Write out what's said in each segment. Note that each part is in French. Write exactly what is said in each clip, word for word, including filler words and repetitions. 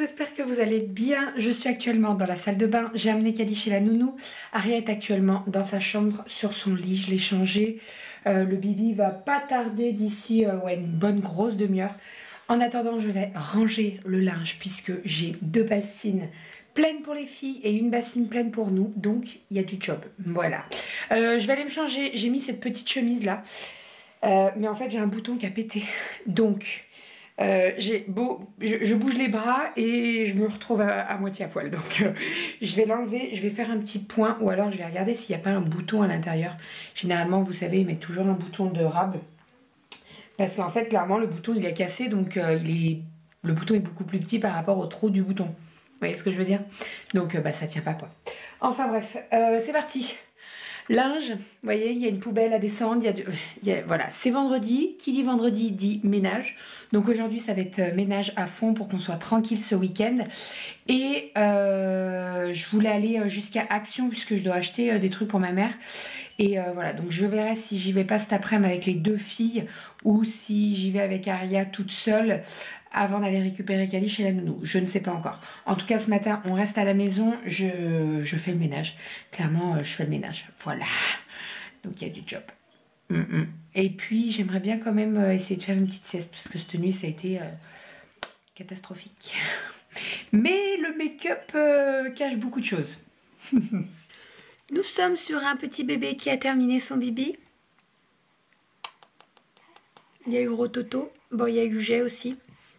j'espère que vous allez bien. Je suis actuellement dans la salle de bain. J'ai amené Kali chez la nounou. Aria est actuellement dans sa chambre sur son lit. Je l'ai changé. Euh, le bibi va pas tarder d'ici euh, ouais, une bonne grosse demi-heure. En attendant, je vais ranger le linge puisque j'ai deux bassines pleines pour les filles et une bassine pleine pour nous. Donc, il y a du job. Voilà. Euh, je vais aller me changer. J'ai mis cette petite chemise là. Euh, mais en fait, j'ai un bouton qui a pété. Donc... Euh, j'ai beau, je, je bouge les bras et je me retrouve à, à moitié à poil, donc euh, je vais l'enlever, je vais faire un petit point ou alors je vais regarder s'il n'y a pas un bouton à l'intérieur. Généralement, vous savez, ils mettent toujours un bouton de rab parce qu'en fait, clairement, le bouton il est cassé, donc euh, il est, le bouton est beaucoup plus petit par rapport au trou du bouton. Vous voyez ce que je veux dire? Donc, euh, bah, ça tient pas quoi. Enfin bref, euh, c'est parti. Linge, vous voyez, il y a une poubelle à descendre, il y a, du, il y a voilà, c'est vendredi, qui dit vendredi dit ménage, donc aujourd'hui ça va être ménage à fond pour qu'on soit tranquille ce week-end, et euh, je voulais aller jusqu'à Action puisque je dois acheter des trucs pour ma mère, et euh, voilà, donc je verrai si j'y vais pas cet après-midi avec les deux filles, ou si j'y vais avec Aria toute seule, avant d'aller récupérer Kali chez la nounou. Je ne sais pas encore. En tout cas, ce matin, on reste à la maison. Je, je fais le ménage. Clairement, je fais le ménage. Voilà. Donc, il y a du job. Mm -mm. Et puis, j'aimerais bien quand même essayer de faire une petite sieste. Parce que cette nuit, ça a été euh, catastrophique. Mais le make-up euh, cache beaucoup de choses. Nous sommes sur un petit bébé qui a terminé son bibi. Il y a eu Rototo. Bon, il y a eu Jet aussi.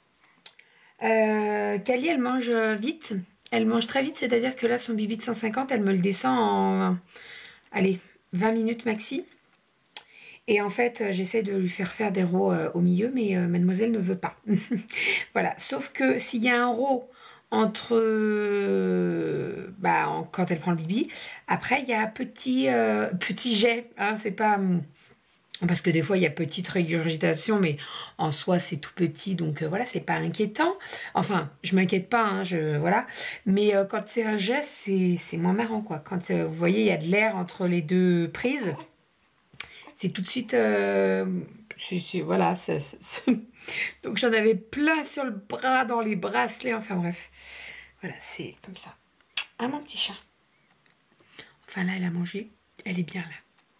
Euh, Kali, elle mange vite, elle mange très vite, c'est-à-dire que là, son bibi de cent cinquante, elle me le descend en, allez, vingt minutes maxi. Et en fait, j'essaie de lui faire faire des rows euh, au milieu, mais euh, mademoiselle ne veut pas. Voilà, sauf que s'il y a un row entre, euh, bah, en, quand elle prend le bibi, après, il y a petit, euh, petit jet, hein, c'est pas... Parce que des fois, il y a petite régurgitation, mais en soi, c'est tout petit, donc euh, voilà, c'est pas inquiétant. Enfin, je m'inquiète pas, hein, je, voilà. Mais euh, quand c'est un geste, c'est moins marrant, quoi. Quand, euh, vous voyez, il y a de l'air entre les deux prises, c'est tout de suite... Euh, c'est, c'est, voilà, ça, ça, ça. Donc j'en avais plein sur le bras, dans les bracelets, enfin bref. Voilà, c'est comme ça. Ah, mon petit chat. Enfin, là, elle a mangé, elle est bien là.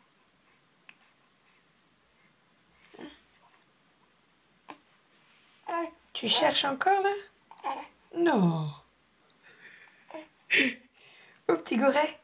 Tu cherches encore là? Non. Au petit goret.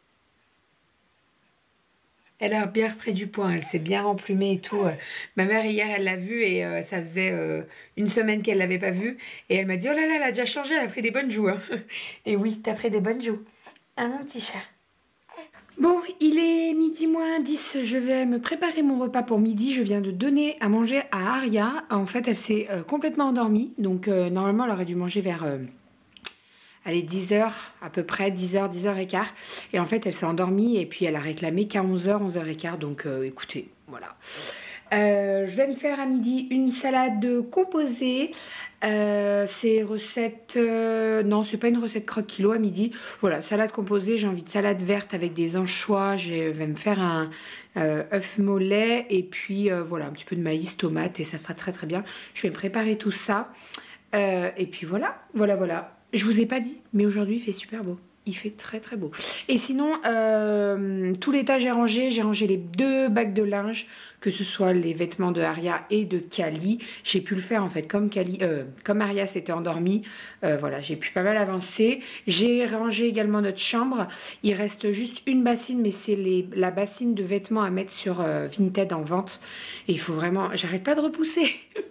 Elle a bien repris du poids, elle s'est bien remplumée et tout. Ma mère hier elle l'a vue et euh, ça faisait euh, une semaine qu'elle l'avait pas vue. Et elle m'a dit oh là là, elle a déjà changé, elle a pris des bonnes joues. Hein. Et oui, t'as pris des bonnes joues. Ah mon petit chat. Bon, il est midi moins dix, je vais me préparer mon repas pour midi. Je viens de donner à manger à Aria. En fait, elle s'est euh, complètement endormie. Donc, euh, normalement, elle aurait dû manger vers euh, allez, dix heures à peu près, dix heures, dix heures quinze. Et en fait, elle s'est endormie et puis elle a réclamé qu'à onze heures, onze heures quinze. Donc, euh, écoutez, voilà. Euh, je vais me faire à midi une salade composée. Euh, c'est recette... Euh, non, c'est pas une recette croque-kilo à midi. Voilà, salade composée. J'ai envie de salade verte avec des anchois. Je vais me faire un euh, œuf mollet. Et puis, euh, voilà, un petit peu de maïs, tomate. Et ça sera très très bien. Je vais me préparer tout ça. Euh, et puis voilà, voilà, voilà. Je vous ai pas dit, mais aujourd'hui, il fait super beau. Il fait très très beau. Et sinon, euh, tout l'état j'ai rangé. J'ai rangé les deux bacs de linge, que ce soit les vêtements de Aria et de Kali. J'ai pu le faire en fait comme Kali, euh, comme Aria s'était endormie. Euh, voilà, j'ai pu pas mal avancer. J'ai rangé également notre chambre. Il reste juste une bassine, mais c'est la bassine de vêtements à mettre sur euh, Vinted en vente. Et il faut vraiment... J'arrête pas de repousser.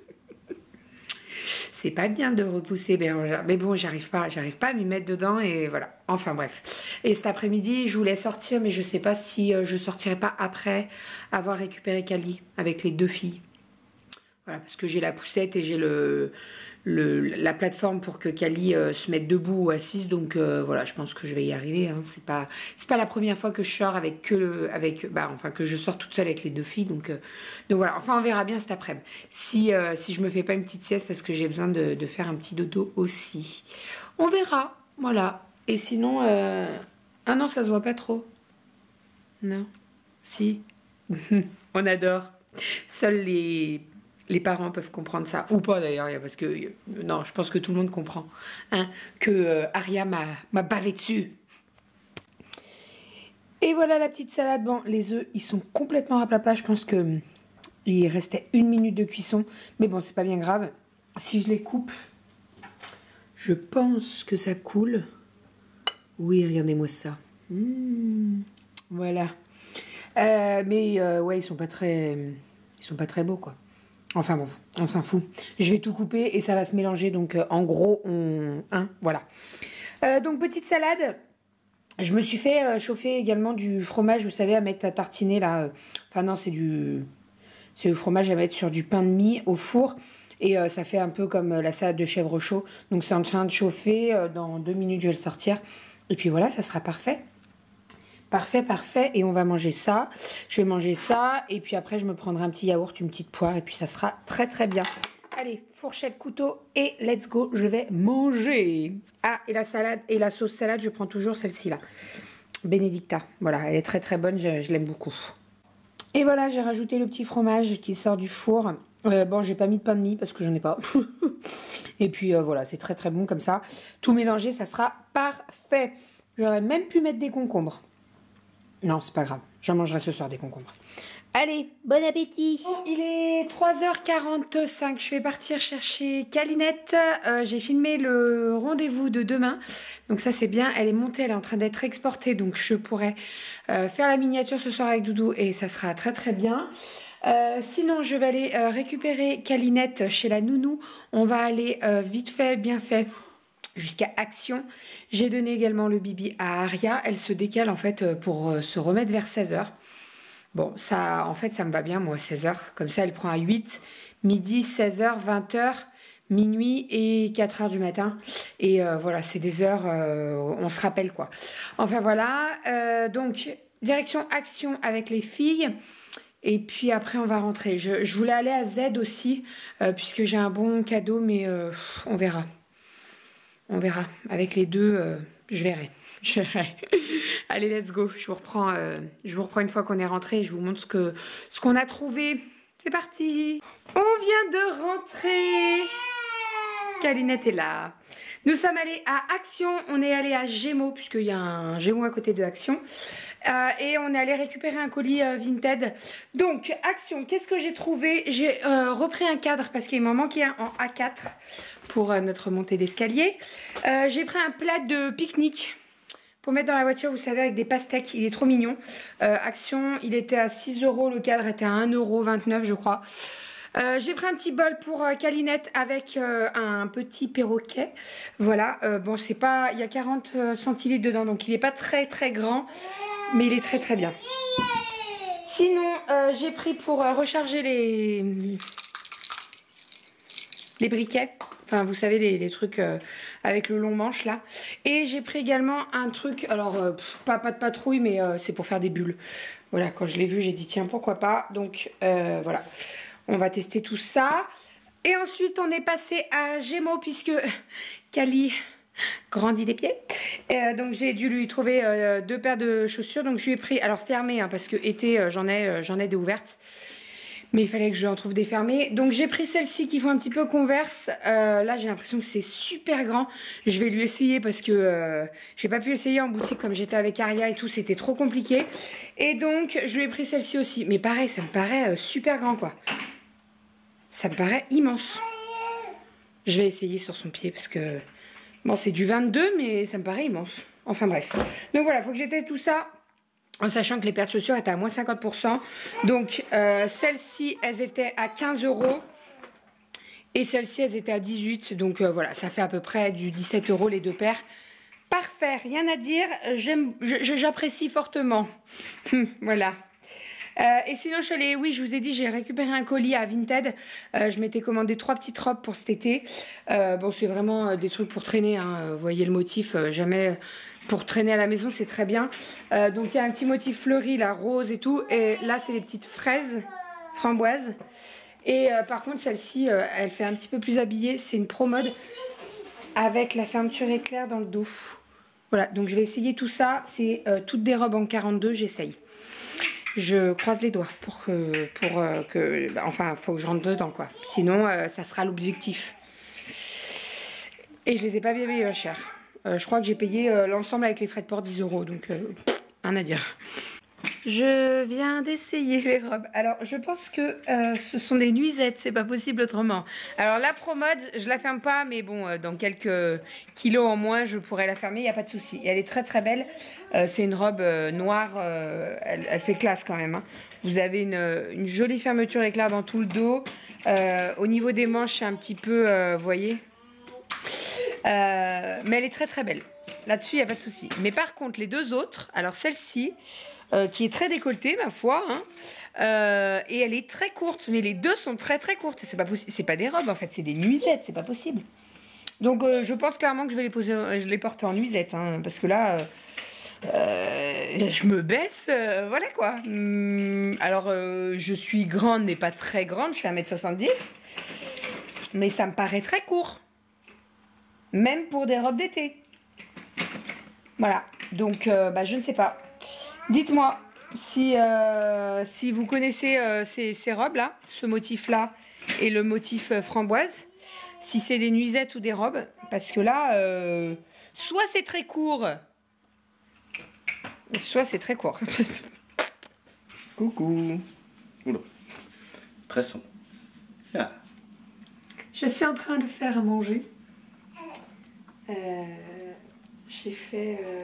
C'est pas bien de repousser Bérangère. Mais bon, j'arrive pas, j'arrive pas à m'y mettre dedans et voilà. Enfin bref. Et cet après-midi, je voulais sortir, mais je sais pas si euh, je sortirai pas après avoir récupéré Kali avec les deux filles. Voilà, parce que j'ai la poussette et j'ai le, le la plateforme pour que Kali euh, se mette debout ou assise. Donc euh, voilà, je pense que je vais y arriver. Hein. C'est pas, c'est pas la première fois que je sors avec que le, avec, bah enfin que je sors toute seule avec les deux filles. Donc, euh, donc voilà. Enfin, on verra bien cet après-midi. Si euh, si je me fais pas une petite sieste parce que j'ai besoin de, de faire un petit dodo aussi. On verra. Voilà. Et sinon, euh... ah non, ça se voit pas trop. Non. Si. On adore. Seuls les les parents peuvent comprendre ça, ou pas d'ailleurs, parce que, non, je pense que tout le monde comprend, hein, que euh, Aria m'a bavé dessus. Et voilà la petite salade. Bon, les œufs, ils sont complètement à plat plat. Je pense que il restait une minute de cuisson. Mais bon, c'est pas bien grave. Si je les coupe, je pense que ça coule. Oui, regardez-moi ça. Mmh, voilà. Euh, mais euh, ouais, ils sont pas très, ils sont pas très beaux, quoi. Enfin bon, on s'en fout. Je vais tout couper et ça va se mélanger. Donc euh, en gros, on, hein, voilà. Euh, donc petite salade. Je me suis fait euh, chauffer également du fromage, vous savez, à mettre à tartiner là. Euh, enfin non, c'est du, c'est le fromage à mettre sur du pain de mie au four. Et euh, ça fait un peu comme euh, la salade de chèvre chaud. Donc c'est en train de chauffer. Euh, dans deux minutes, je vais le sortir. Et puis voilà, ça sera parfait. Parfait, parfait. Et on va manger ça. Je vais manger ça. Et puis après, je me prendrai un petit yaourt, une petite poire. Et puis ça sera très très bien. Allez, fourchette, couteau et let's go, je vais manger. Ah, et la salade, et la sauce salade, je prends toujours celle-ci là. Benedicta, voilà, elle est très très bonne, je, je l'aime beaucoup. Et voilà, j'ai rajouté le petit fromage qui sort du four. Euh, bon, j'ai pas mis de pain de mie parce que j'en ai pas. Et puis euh, voilà, c'est très très bon comme ça. Tout mélangé, ça sera parfait. J'aurais même pu mettre des concombres. Non, c'est pas grave, j'en mangerai ce soir des concombres. Allez, bon appétit. Il est trois heures quarante-cinq, je vais partir chercher Calinette. Euh, j'ai filmé le rendez-vous de demain. Donc ça c'est bien, elle est montée, elle est en train d'être exportée. Donc je pourrai euh, faire la miniature ce soir avec Doudou et ça sera très très bien. Euh, sinon je vais aller euh, récupérer Calinette chez la nounou. On va aller euh, vite fait, bien fait, jusqu'à Action. J'ai donné également le bibi à Aria. Elle se décale en fait pour euh, se remettre vers seize heures. Bon, ça, en fait, ça me va bien, moi, seize heures. Comme ça, elle prend à huit, midi, seize heures, vingt heures, minuit et quatre heures du matin. Et euh, voilà, c'est des heures, euh, on se rappelle, quoi. Enfin, voilà. Euh, donc, direction Action avec les filles. Et puis après, on va rentrer. Je, je voulais aller à Z aussi, euh, puisque j'ai un bon cadeau, mais euh, on verra. On verra. Avec les deux, euh, je verrai. Je verrai. Allez, let's go. Je vous reprends, euh, je vous reprends une fois qu'on est rentré et je vous montre ce que, ce qu'on a trouvé. C'est parti. On vient de rentrer. Calinette est là. Nous sommes allés à Action. On est allé à Gémeaux, puisqu'il y a un Gémeaux à côté de Action. Euh, et on est allé récupérer un colis euh, Vinted. Donc, Action, qu'est-ce que j'ai trouvé? J'ai euh, repris un cadre parce qu'il m'en manquait un en A quatre pour euh, notre montée d'escalier. Euh, j'ai pris un plat de pique-nique pour mettre dans la voiture, vous savez, avec des pastèques. Il est trop mignon. Euh, Action, il était à six euros. Le cadre était à un euro vingt-neuf, je crois. Euh, j'ai pris un petit bol pour euh, Calinette avec euh, un petit perroquet. Voilà. Euh, bon, c'est pas... Il y a quarante centilitres dedans, donc il n'est pas très très grand. Mais il est très très bien. Sinon, euh, j'ai pris pour euh, recharger les... les briquets. Enfin, vous savez, les, les trucs euh, avec le long manche, là. Et j'ai pris également un truc, alors, euh, pff, pas, pas de patrouille, mais euh, c'est pour faire des bulles. Voilà, quand je l'ai vu, j'ai dit, tiens, pourquoi pas. Donc, euh, voilà. On va tester tout ça. Et ensuite, on est passé à Gémeaux, puisque Cali grandit les pieds. Euh, donc, j'ai dû lui trouver euh, deux paires de chaussures. Donc, je lui ai pris, alors fermées, hein, parce que été, euh, j'en ai, euh, j'en ai des ouvertes. Mais il fallait que je en trouve des fermées. Donc j'ai pris celles-ci qui font un petit peu Converse. Euh, là j'ai l'impression que c'est super grand. Je vais lui essayer parce que euh, j'ai pas pu essayer en boutique comme j'étais avec Aria et tout. C'était trop compliqué. Et donc je lui ai pris celle-ci aussi. Mais pareil, ça me paraît euh, super grand quoi. Ça me paraît immense. Je vais essayer sur son pied parce que... Bon c'est du vingt-deux mais ça me paraît immense. Enfin bref. Donc voilà, faut que j'étais tout ça. En sachant que les paires de chaussures étaient à moins cinquante pour cent. Donc, euh, celles-ci, elles étaient à quinze euros. Et celles-ci, elles étaient à dix-huit. Donc, euh, voilà, ça fait à peu près du dix-sept euros les deux paires. Parfait, rien à dire. J'apprécie fortement. Voilà. Euh, et sinon, je suis allée, oui, je vous ai dit, j'ai récupéré un colis à Vinted. Euh, je m'étais commandé trois petites robes pour cet été. Euh, bon, c'est vraiment euh, des trucs pour traîner. Hein. Vous voyez le motif, euh, jamais... Pour traîner à la maison, c'est très bien. Euh, donc, il y a un petit motif fleuri, là, rose et tout. Et là, c'est des petites fraises, framboises. Et euh, par contre, celle-ci, euh, elle fait un petit peu plus habillée. C'est une pro mode avec la fermeture éclair dans le dos. Voilà, donc je vais essayer tout ça. C'est euh, toutes des robes en quarante-deux, j'essaye. Je croise les doigts pour que... Pour, euh, que bah, enfin, il faut que je rentre dedans, quoi. Sinon, euh, ça sera l'objectif. Et je les ai pas bien payés cher. Euh, je crois que j'ai payé euh, l'ensemble avec les frais de port dix euros. Donc, euh, rien à dire. Je viens d'essayer les robes. Alors, je pense que euh, ce sont des nuisettes, c'est pas possible autrement. Alors, la Promode, je la ferme pas, mais bon, euh, dans quelques kilos en moins, je pourrais la fermer, il n'y a pas de souci. Et elle est très très belle. Euh, c'est une robe euh, noire, euh, elle, elle fait classe quand même. Hein. Vous avez une, une jolie fermeture éclair dans tout le dos. Euh, au niveau des manches, c'est un petit peu, euh, vous voyez. Euh, mais elle est très très belle. Là-dessus, il n'y a pas de souci. Mais par contre, les deux autres, alors celle-ci, euh, qui est très décolletée, ma foi, hein, euh, et elle est très courte. Mais les deux sont très très courtes. C'est pas possible. C'est pas des robes, en fait, c'est des nuisettes. C'est pas possible. Donc, euh, je pense clairement que je vais les, poser, je les porter en nuisette. Hein, parce que là, euh, euh, je me baisse. Euh, voilà quoi. Hum, alors, euh, je suis grande, mais pas très grande. Je fais un mètre soixante-dix. Mais ça me paraît très court. Même pour des robes d'été. Voilà. Donc, euh, bah, je ne sais pas. Dites-moi si, euh, si vous connaissez euh, ces, ces robes-là, ce motif-là et le motif euh, framboise. Si c'est des nuisettes ou des robes. Parce que là, euh, soit c'est très court, soit c'est très court. Coucou. Oula. Très son. Ah. Je suis en train de faire à manger. Euh, J'ai fait... Euh...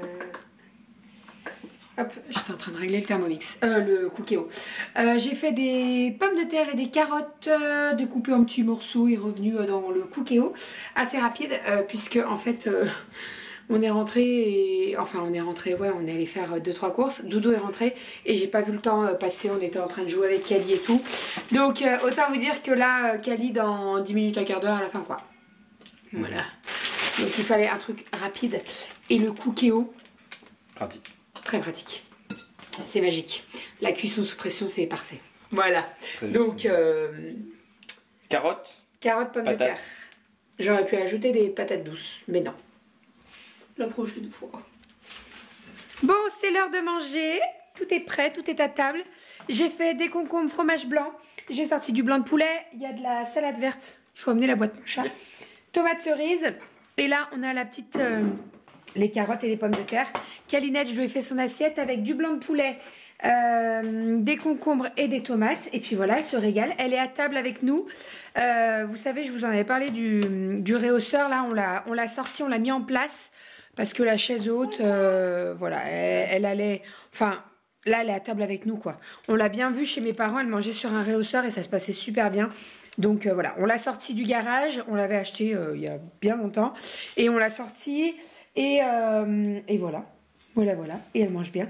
Hop, j'étais en train de régler le Thermomix. Euh, le Cookéo. Euh, J'ai fait des pommes de terre et des carottes euh, découpées en petits morceaux et revenues euh, dans le Cookéo. Assez rapide, euh, puisque en fait... Euh... On est rentré et... Enfin on est rentré, ouais, on est allé faire deux trois courses. Doudou est rentré et j'ai pas vu le temps passer, on était en train de jouer avec Kali et tout. Donc euh, autant vous dire que là, Kali dans dix minutes, un quart d'heure, à la fin quoi. Voilà. Donc il fallait un truc rapide. Et le Cookéo, Pratique. très pratique. C'est magique. La cuisson sous pression, c'est parfait. Voilà. Très Donc... Euh... Carottes. Carottes, pommes patates. de terre. J'aurais pu ajouter des patates douces, mais non. La prochaine fois. Bon, c'est l'heure de manger. Tout est prêt, tout est à table. J'ai fait des concombres fromage blanc. J'ai sorti du blanc de poulet. Il y a de la salade verte. Il faut amener la boîte, mon chat. Tomates cerises. Et là, on a la petite... Euh, les carottes et les pommes de terre. Calinette, je lui ai fait son assiette avec du blanc de poulet, euh, des concombres et des tomates. Et puis voilà, elle se régale. Elle est à table avec nous. Euh, vous savez, je vous en avais parlé du, du réhausseur. Là, on l'a sorti, on l'a mis en place. Parce que la chaise haute, euh, voilà, elle, elle allait... Enfin, là, elle est à table avec nous, quoi. On l'a bien vu chez mes parents, elle mangeait sur un réhausseur et ça se passait super bien. Donc, euh, voilà, on l'a sorti du garage. On l'avait acheté euh, il y a bien longtemps. Et on l'a sorti et, euh, et voilà. Voilà, voilà. Et elle mange bien.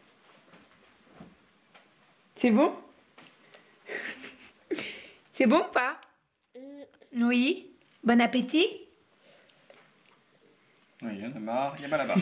C'est bon? C'est bon ou pas? Oui. Bon appétit? Oui, il y en a marre, il y a mal là-bas.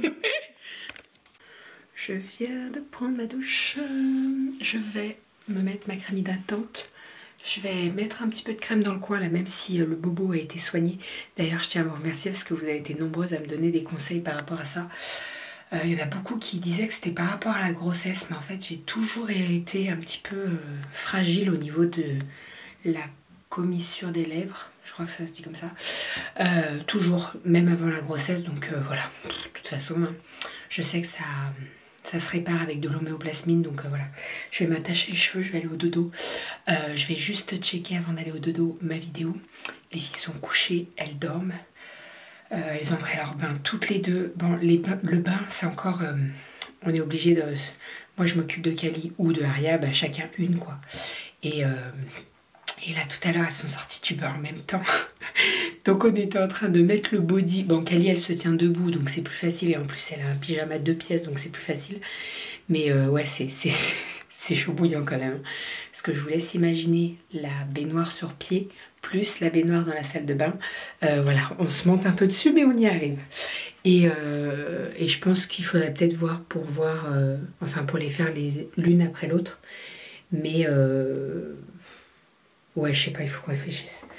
Je viens de prendre ma douche. Je vais me mettre ma crème hydratante. Je vais mettre un petit peu de crème dans le coin là, même si le bobo a été soigné. D'ailleurs, je tiens à vous remercier parce que vous avez été nombreuses à me donner des conseils par rapport à ça. Euh, il y en a beaucoup qui disaient que c'était par rapport à la grossesse, mais en fait, j'ai toujours été un petit peu euh, fragile au niveau de la commissure des lèvres. Je crois que ça se dit comme ça. Euh, toujours, même avant la grossesse. Donc euh, voilà, de toute façon, je sais que ça, ça se répare avec de l'homéoplasmine. Donc euh, voilà, je vais m'attacher les cheveux, je vais aller au dodo. Euh, je vais juste checker avant d'aller au dodo ma vidéo. Les filles sont couchées, elles dorment. Euh, elles ont pris leur bain toutes les deux. Bon, les bains, le bain, c'est encore... Euh, on est obligé de... Moi, je m'occupe de Kali ou de Aria, bah, chacun une, quoi. Et... Euh, Et là, tout à l'heure, elles sont sorties du bain en même temps. Donc, on était en train de mettre le body. Bon, Kali, elle se tient debout, donc c'est plus facile. Et en plus, elle a un pyjama de deux pièces, donc c'est plus facile. Mais euh, ouais, c'est chaud bouillant quand même. Parce que je vous laisse imaginer la baignoire sur pied, plus la baignoire dans la salle de bain. Euh, voilà, on se monte un peu dessus, mais on y arrive. Et, euh, et je pense qu'il faudrait peut-être voir pour voir... Euh, enfin, pour les faire l'une après l'autre. Mais... Euh, Ouais, je sais pas, il faut qu'on réfléchisse.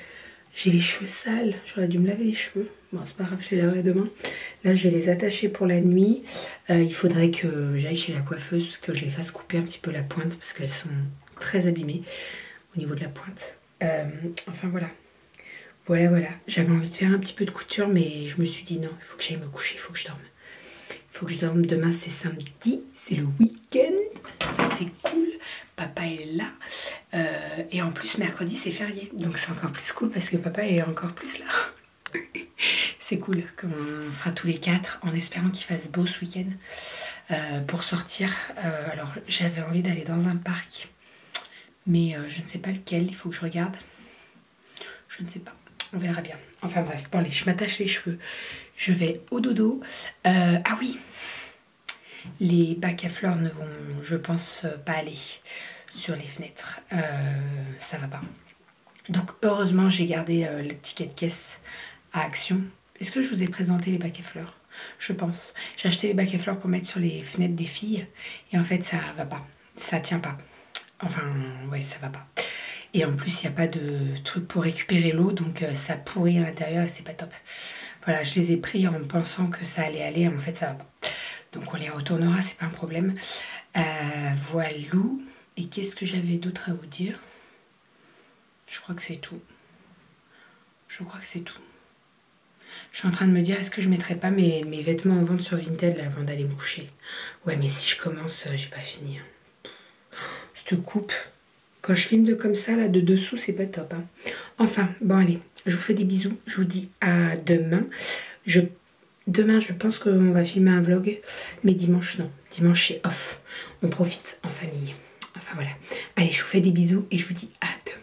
J'ai les cheveux sales, j'aurais dû me laver les cheveux. Bon, c'est pas grave, je les laverai demain. Là, je vais les attacher pour la nuit. Euh, il faudrait que j'aille chez la coiffeuse, que je les fasse couper un petit peu la pointe, parce qu'elles sont très abîmées au niveau de la pointe. Euh, enfin, voilà. Voilà, voilà. J'avais envie de faire un petit peu de couture, mais je me suis dit non, il faut que j'aille me coucher, il faut que je dorme. Il faut que je dorme. Demain, c'est samedi, c'est le week-end. Ça, c'est cool. Papa est là. Euh, et en plus, mercredi, c'est férié. Donc, c'est encore plus cool parce que papa est encore plus là. C'est cool. Comme on sera tous les quatre en espérant qu'il fasse beau ce week-end euh, pour sortir. Euh, alors, j'avais envie d'aller dans un parc, mais euh, je ne sais pas lequel. Il faut que je regarde. Je ne sais pas. On verra bien. Enfin bref, bon allez, je m'attache les cheveux. Je vais au dodo. Euh, ah oui, les bacs à fleurs ne vont, je pense, pas aller sur les fenêtres. Euh, ça va pas. Donc heureusement, j'ai gardé euh, le ticket de caisse à Action. Est-ce que je vous ai présenté les bacs à fleurs? Je pense. J'ai acheté les bacs à fleurs pour mettre sur les fenêtres des filles. Et en fait, ça va pas. Ça tient pas. Enfin, ouais, ça va pas. Et en plus, il n'y a pas de truc pour récupérer l'eau, donc euh, ça pourrit à l'intérieur et c'est pas top. Voilà, je les ai pris en pensant que ça allait aller, en fait, ça va pas. Donc on les retournera, c'est pas un problème. Euh, voilà. Et qu'est-ce que j'avais d'autre à vous dire? Je crois que c'est tout. Je crois que c'est tout. Je suis en train de me dire, est-ce que je mettrais pas mes, mes vêtements en vente sur Vinted là, avant d'aller me coucher? Ouais, mais si je commence, euh, j'ai pas fini. Cette coupe... Quand je filme de comme ça, là, de dessous, c'est pas top. Hein. Enfin, bon, allez, je vous fais des bisous. Je vous dis à demain. Je... Demain, je pense qu'on va filmer un vlog. Mais dimanche, non. Dimanche, c'est off. On profite en famille. Enfin, voilà. Allez, je vous fais des bisous et je vous dis à demain.